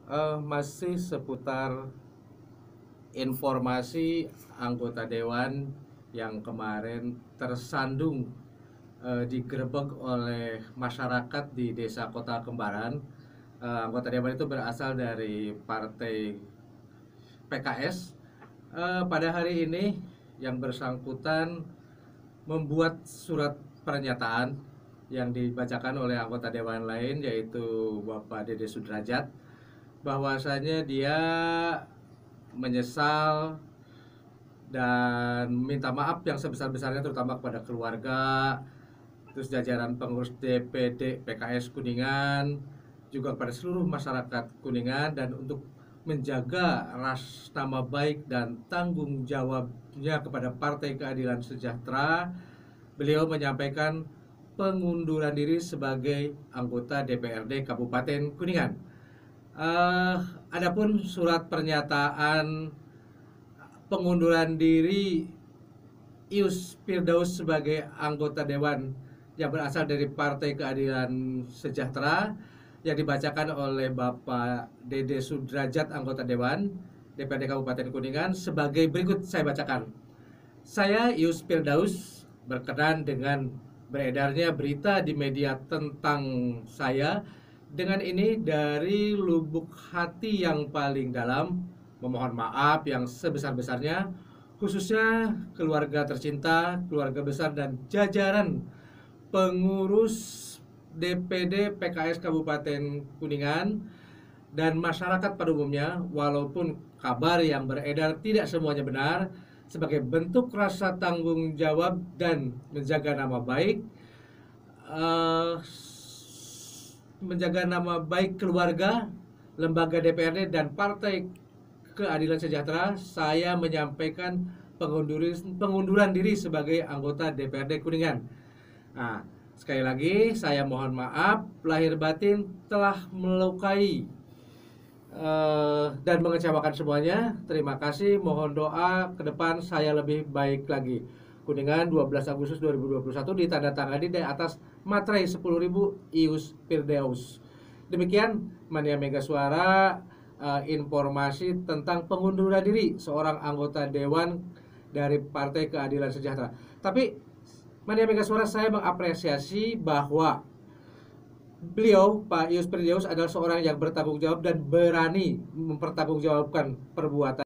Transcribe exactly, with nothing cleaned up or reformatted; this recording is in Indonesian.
Eh, masih seputar informasi anggota dewan yang kemarin tersandung eh, digerebek oleh masyarakat di Desa Kota Kembaran. Eh, anggota dewan itu berasal dari Partai P K S. Eh, pada hari ini yang bersangkutan membuat surat pernyataan yang dibacakan oleh anggota dewan lain, yaitu Bapak Dede Sudrajat, bahwasanya dia menyesal dan minta maaf yang sebesar-besarnya, terutama kepada keluarga, terus jajaran pengurus D P D P K S Kuningan, juga kepada seluruh masyarakat Kuningan, dan untuk menjaga ras nama baik dan tanggung jawabnya kepada Partai Keadilan Sejahtera, beliau menyampaikan pengunduran diri sebagai anggota D P R D Kabupaten Kuningan. Uh, adapun surat pernyataan pengunduran diri Ius Firdaus sebagai anggota dewan yang berasal dari Partai Keadilan Sejahtera yang dibacakan oleh Bapak Dede Sudrajat, anggota dewan D P R D Kabupaten Kuningan, sebagai berikut saya bacakan. Saya Ius Firdaus berkenan dengan beredarnya berita di media tentang saya. Dengan ini dari lubuk hati yang paling dalam memohon maaf yang sebesar-besarnya, khususnya keluarga tercinta, keluarga besar dan jajaran pengurus D P D P K S Kabupaten Kuningan dan masyarakat pada umumnya. Walaupun kabar yang beredar tidak semuanya benar, sebagai bentuk rasa tanggung jawab dan menjaga nama baik, uh, menjaga nama baik keluarga, lembaga D P R D dan Partai Keadilan Sejahtera, saya menyampaikan pengunduran, pengunduran diri sebagai anggota D P R D Kuningan. Nah, sekali lagi saya mohon maaf lahir batin telah melukai uh, dan mengecewakan semuanya. Terima kasih, mohon doa ke depan saya lebih baik lagi. Kuningan, dua belas Agustus dua ribu dua puluh satu, ditandatangani di atas materai sepuluh ribu Ius Firdaus. Demikian Mania Mega Suara, uh, informasi tentang pengunduran diri seorang anggota dewan dari Partai Keadilan Sejahtera. Tapi Mania Mega Suara, saya mengapresiasi bahwa beliau, Pak Ius Firdaus, adalah seorang yang bertanggung jawab dan berani mempertanggungjawabkan perbuatan